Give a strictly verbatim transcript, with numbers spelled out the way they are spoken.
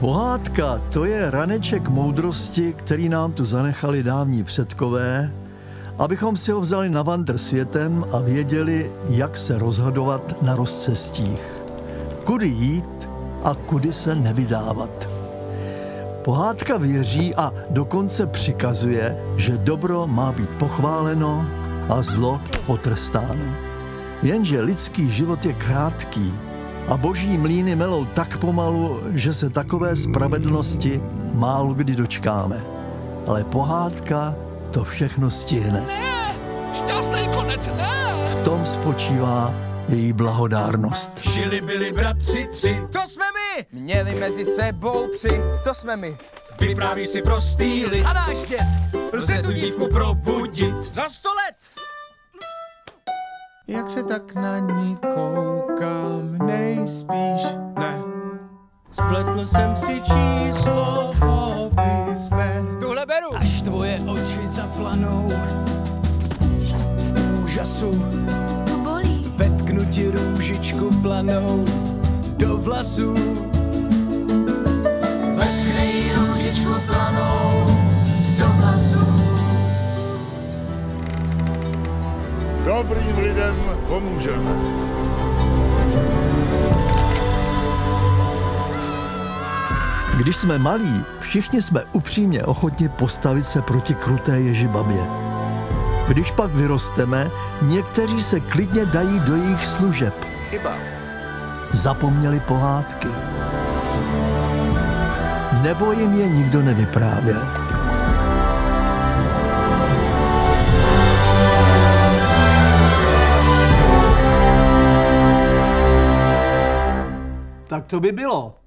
Pohádka, to je raneček moudrosti, který nám tu zanechali dávní předkové, abychom si ho vzali na vandr světem a věděli, jak se rozhodovat na rozcestích. Kudy jít a kudy se nevydávat. Pohádka věří a dokonce přikazuje, že dobro má být pochváleno a zlo potrestáno. Jenže lidský život je krátký a boží mlýny melou tak pomalu, že se takové spravedlnosti málo kdy dočkáme. Ale pohádka to všechno stihne. Ne! Šťastný konec, ne! V tom spočívá její blahodárnost. Žili byli bratři tři, To jsme my! Měli mezi sebou při, to jsme my. vypráví si prostý lid. A náš děd Lze tu dívku probudit. za sto let! Jak se tak na ní koukám, nejspíš ne. Spletl jsem si číslo popisné. Tuhle beru! Až tvoje oči zaplanou v úžasu, To bolí. vetknu ti růžičku planou do vlasů. Vetknej růžičku planou do vlasů. Dobrým lidem pomůžeme. Když jsme malí, všichni jsme upřímně ochotni postavit se proti kruté Ježibabě. Když pak vyrosteme, někteří se klidně dají do jejich služeb. Chyba. Zapomněli pohádky. Nebo jim je nikdo nevyprávěl. Tak to by bylo.